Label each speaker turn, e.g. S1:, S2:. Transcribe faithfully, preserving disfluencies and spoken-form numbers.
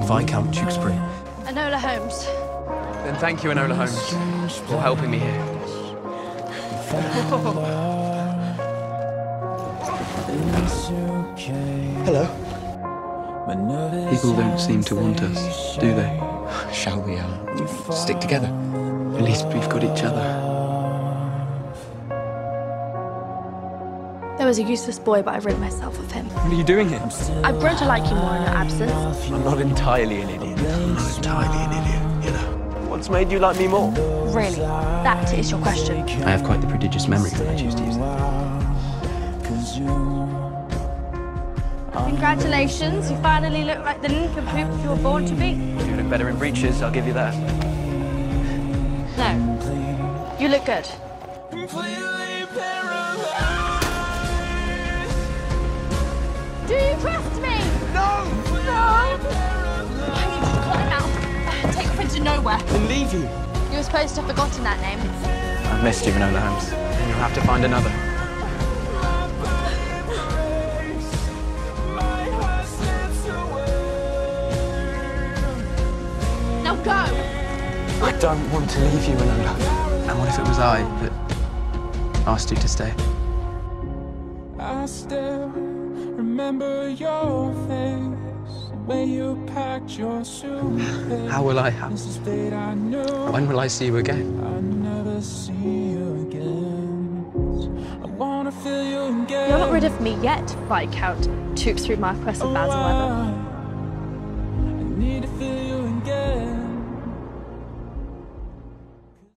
S1: Viscount Tewkesbury.
S2: Enola Holmes.
S3: Then thank you, Enola Holmes, for helping me here.
S1: Hello.
S4: People don't seem to want us, do they?
S1: Shall we uh, stick together?
S4: At least we've got each other.
S2: There was a useless boy, but I've rid myself of him.
S3: What are you doing here?
S2: I've grown to like you more in your absence.
S3: I'm not entirely an idiot.
S1: I'm not entirely an idiot, you know.
S3: What's made you like me more?
S2: Really? That is your question.
S4: I have quite the prodigious memory when I choose to use it.
S2: Congratulations, you finally look like the nincompoop you were born to be.
S3: You look better in breeches, I'll give you that.
S2: No. You look good. Do you trust me? No! No! I need to cut him out. Take off into nowhere.
S3: And leave you.
S2: You were supposed to have forgotten that name.
S3: I've missed you, Enola Holmes. And you'll have to find another.
S2: Now go!
S3: I don't want to leave you, Enola.
S4: And what if it was I that asked you to stay?
S5: I still remember your face, the way you packed your suitcase.
S4: How will I have?
S5: I knew
S4: When will I see you again?
S5: I'd never see you again. I wanna feel you again.
S2: You're not rid of me yet, Viscount Tewkesbury Marquess of Basil Weather.